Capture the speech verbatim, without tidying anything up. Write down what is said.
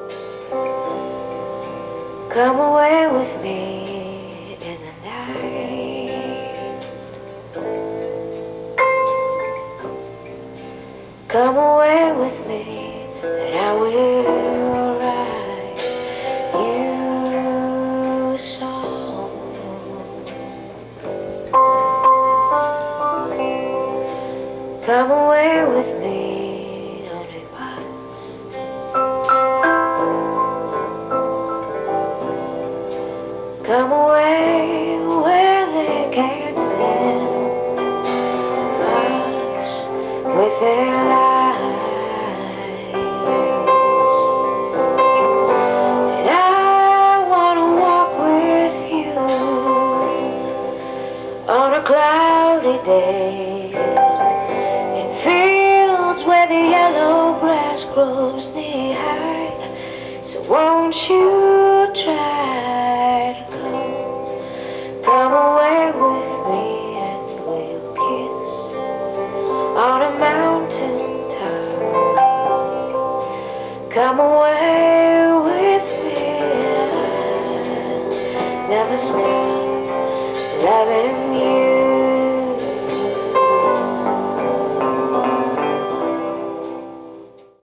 Come away with me in the night. Come away with me and I will write you a song. Come away with me on a bus. Come away where they can't tempt us with their lies. And I wanna walk with you on a cloudy day in fields where the yellow grass grows knee high. So won't you try to come? Come away with me and we'll kiss on a mountain top. Come away with me and I'll never stop loving you.